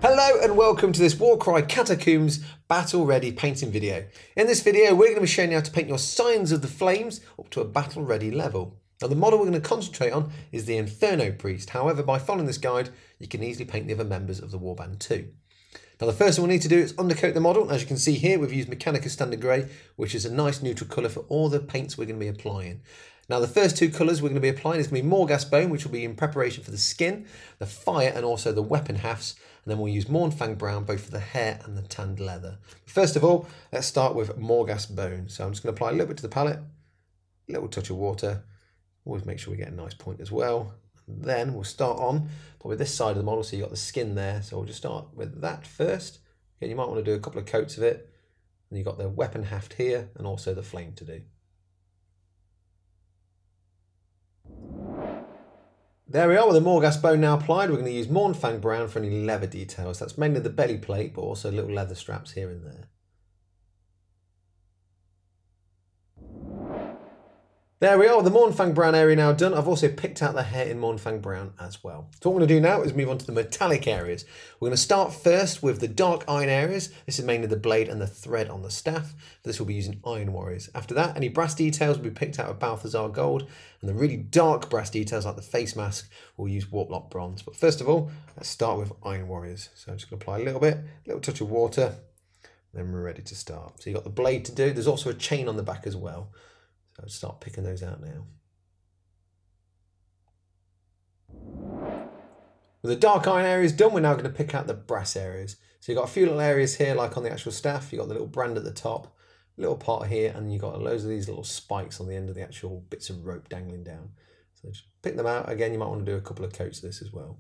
Hello and welcome to this Warcry Catacombs battle ready painting video. In this video we're going to be showing you how to paint your Scions of the Flames up to a battle ready level. Now the model we're going to concentrate on is the Inferno Priest. However, by following this guide you can easily paint the other members of the warband too. Now the first thing we'll need to do is undercoat the model. As you can see here, we've used Mechanica Standard Grey, which is a nice neutral colour for all the paints we're going to be applying. Now the first two colours we're going to be applying is going to be Morghast Bone, which will be in preparation for the skin, the fire and also the weapon hafts, and then we'll use Mournfang Brown both for the hair and the tanned leather. First of all, let's start with Morghast Bone. So I'm just going to apply a little bit to the palette, a little touch of water, always make sure we get a nice point as well. And then we'll start on probably this side of the model, so you've got the skin there, so we'll just start with that first. Again, you might want to do a couple of coats of it, and you've got the weapon haft here and also the flame to do. There we are with the Morghast Bone now applied. We're going to use Mournfang Brown for any leather details. That's mainly the belly plate, but also little leather straps here and there. There we are with the Mournfang Brown area now done. I've also picked out the hair in Mournfang Brown as well. So what we're going to do now is move on to the metallic areas. We're going to start first with the dark iron areas. This is mainly the blade and the thread on the staff. This will be using Iron Warriors. After that, any brass details will be picked out of Balthazar Gold, and the really dark brass details like the face mask we'll use Warplock Bronze. But first of all, let's start with Iron Warriors. So I'm just going to apply a little bit, a little touch of water, then we're ready to start. So you've got the blade to do. There's also a chain on the back as well. So I'll start picking those out now. With the dark iron areas done, we're now going to pick out the brass areas. So you've got a few little areas here, like on the actual staff. You've got the little brand at the top, little part here, and you've got loads of these little spikes on the end of the actual bits of rope dangling down. So just pick them out. Again, you might want to do a couple of coats of this as well.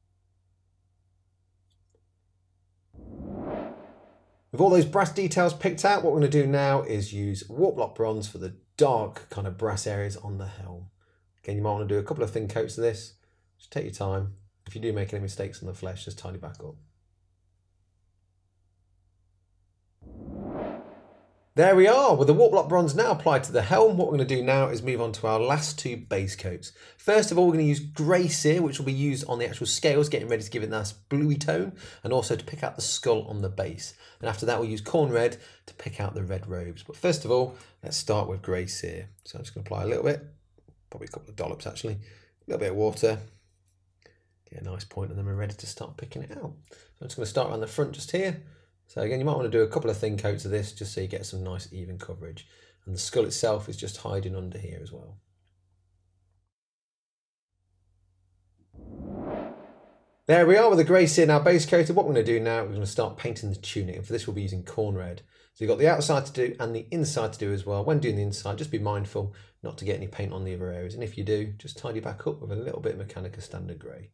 With all those brass details picked out, what we're going to do now is use Warplock Bronze for the dark kind of brass areas on the helm. Again, you might want to do a couple of thin coats of this. Just take your time. If you do make any mistakes on the flesh, just tidy back up. There we are, with the Warplock Bronze now applied to the helm. What we're going to do now is move on to our last two base coats. First of all, we're going to use Grey Sear, which will be used on the actual scales, getting ready to give it a nice bluey tone, and also to pick out the skull on the base. And after that, we'll use Corn Red to pick out the red robes. But first of all, let's start with Grey Sear. So I'm just going to apply a little bit, probably a couple of dollops actually, a little bit of water, get a nice point, and then we're ready to start picking it out. So I'm just going to start around the front just here. So again, you might want to do a couple of thin coats of this just so you get some nice even coverage. And the skull itself is just hiding under here as well. There we are with the Grey Sear now base coated. What we're going to do now, we're going to start painting the tunic. And for this, we'll be using Corn Red. So you've got the outside to do and the inside to do as well. When doing the inside, just be mindful not to get any paint on the other areas. And if you do, just tidy back up with a little bit of Mechanica Standard Grey.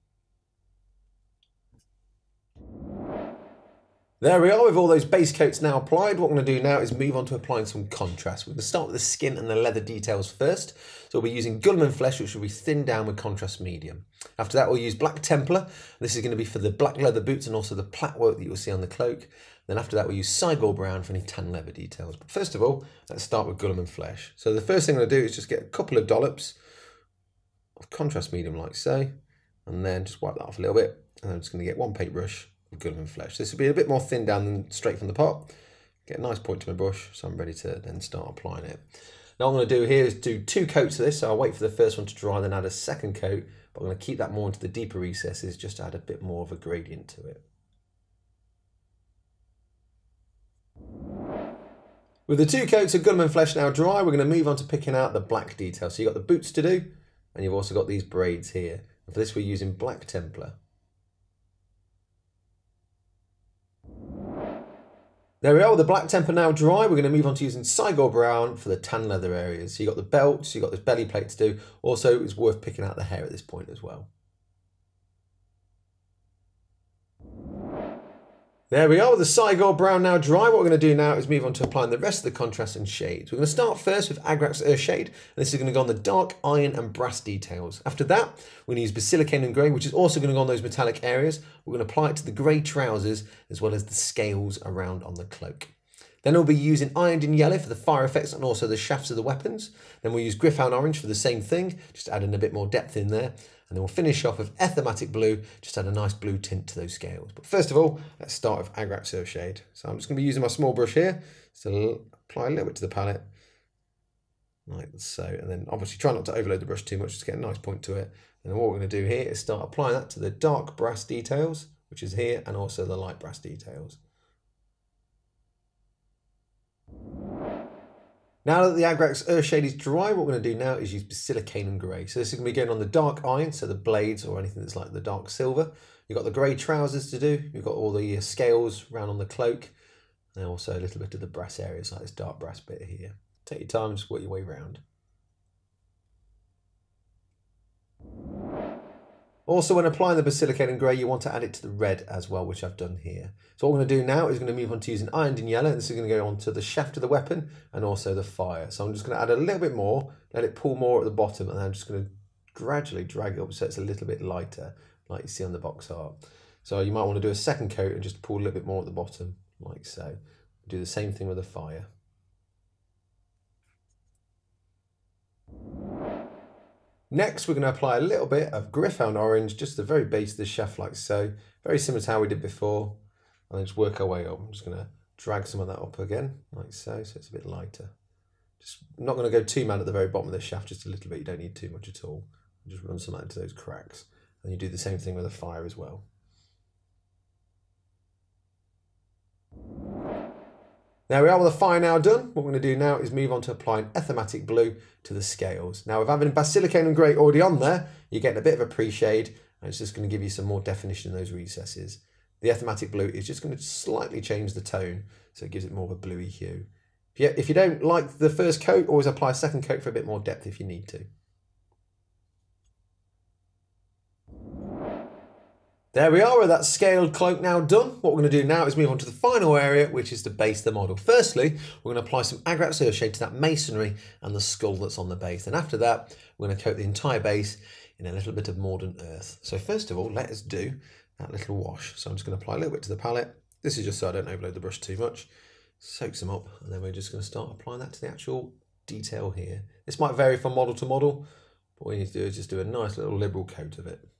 There we are with all those base coats now applied. What we're going to do now is move on to applying some contrast. We're going to start with the skin and the leather details first. So we'll be using Guilliman Flesh, which will be thinned down with contrast medium. After that, we'll use Black Templar. This is going to be for the black leather boots and also the plaque work that you'll see on the cloak. Then after that, we'll use Cygor Brown for any tan leather details. But first of all, let's start with Guilliman Flesh. So the first thing I'm going to do is just get a couple of dollops of contrast medium like so, and then just wipe that off a little bit. And I'm just going to get one paintbrush. Guilliman Flesh. This will be a bit more thin down than straight from the pot. Get a nice point to my brush, so I'm ready to then start applying it. Now what I'm going to do here is do two coats of this, so I'll wait for the first one to dry, then add a second coat, but I'm going to keep that more into the deeper recesses just to add a bit more of a gradient to it. With the two coats of Guilliman Flesh now dry, we're going to move on to picking out the black details. So you've got the boots to do, and you've also got these braids here. And for this we're using Black Templar. There we are with the Black Templar now dry. We're going to move on to using Cygor Brown for the tan leather areas. So you've got the belts, you've got this belly plate to do. Also, it's worth picking out the hair at this point as well. There we are with the Cygor Brown now dry. What we're going to do now is move on to applying the rest of the contrast and shades. We're going to start first with Agrax Earthshade, and this is going to go on the dark iron and brass details. After that, we're going to use Basilicane and Grey, which is also going to go on those metallic areas. We're going to apply it to the grey trousers as well as the scales around on the cloak. Then we'll be using Ironed in Yellow for the fire effects and also the shafts of the weapons. Then we'll use Gryphon Orange for the same thing, just adding a bit more depth in there. And then we'll finish off with Ethematic Blue, just add a nice blue tint to those scales. But first of all, let's start with Agrax Earthshade. So I'm just going to be using my small brush here, so apply a little bit to the palette, like so. And then obviously try not to overload the brush too much, just get a nice point to it. And then what we're going to do here is start applying that to the dark brass details, which is here, and also the light brass details. Now that the Agrax Earthshade is dry, what we're going to do now is use Basilicanum Grey. So this is going to be going on the dark iron, so the blades or anything that's like the dark silver. You've got the grey trousers to do, you've got all the scales around on the cloak, and also a little bit of the brass areas, like this dark brass bit here. Take your time, just work your way around. Also, when applying the Basilicanum Grey, you want to add it to the red as well, which I've done here. So what we're going to do now is going to move on to using Ironed in Yellow. This is going to go on to the shaft of the weapon and also the fire. So I'm just going to add a little bit more, let it pull more at the bottom, and then I'm just going to gradually drag it up so it's a little bit lighter, like you see on the box art. So you might want to do a second coat and just pull a little bit more at the bottom, like so. Do the same thing with the fire. Next, we're going to apply a little bit of Gryph-hound Orange, just the very base of the shaft like so. Very similar to how we did before. And then just work our way up. I'm just going to drag some of that up again, like so it's a bit lighter. Just not going to go too mad at the very bottom of the shaft, just a little bit. You don't need too much at all. Just run some into those cracks. And you do the same thing with the fire as well. There we are with the fire now done. What we're going to do now is move on to applying Ethematic Blue to the scales. Now with having Basilicanum Grey already on there, you're getting a bit of a pre-shade, and it's just going to give you some more definition in those recesses. The Ethematic Blue is just going to slightly change the tone, so it gives it more of a bluey hue. If you don't like the first coat, always apply a second coat for a bit more depth if you need to. There we are with that scaled cloak now done. What we're going to do now is move on to the final area, which is to base the model. Firstly, we're going to apply some Agrax Earthshade to that masonry and the skull that's on the base. And after that, we're going to coat the entire base in a little bit of Mordant Earth. So first of all, let us do that little wash. So I'm just going to apply a little bit to the palette. This is just so I don't overload the brush too much. Soaks them up, and then we're just going to start applying that to the actual detail here. This might vary from model to model, but what we need to do is just do a nice little liberal coat of it.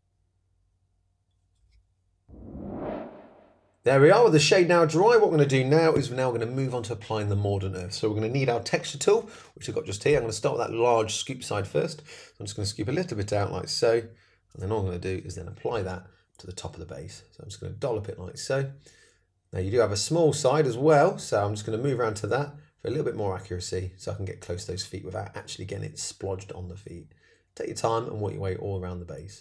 There we are with the shade now dry. What we're going to do now is we're now going to move on to applying the Mordant Earth. So we're going to need our texture tool, which I've got just here. I'm going to start with that large scoop side first. So I'm just going to scoop a little bit out like so. And then all I'm going to do is then apply that to the top of the base. So I'm just going to dollop it like so. Now you do have a small side as well. So I'm just going to move around to that for a little bit more accuracy so I can get close to those feet without actually getting it splodged on the feet. Take your time and work your way all around the base.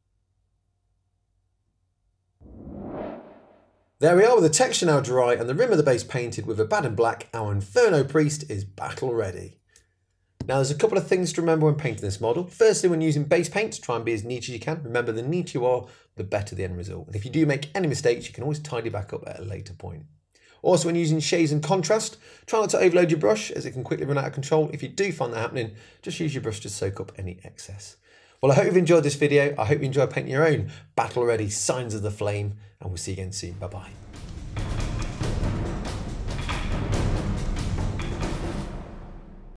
There we are with the texture now dry and the rim of the base painted with a bad and black. Our Inferno Priest is battle ready. Now there's a couple of things to remember when painting this model. Firstly, when using base paint, try and be as neat as you can. Remember, the neater you are, the better the end result. And if you do make any mistakes, you can always tidy back up at a later point. Also, when using shades and contrast, try not to overload your brush as it can quickly run out of control. If you do find that happening, just use your brush to soak up any excess. Well, I hope you've enjoyed this video. I hope you enjoy painting your own battle-ready Signs of the Flame, and we'll see you again soon. Bye-bye.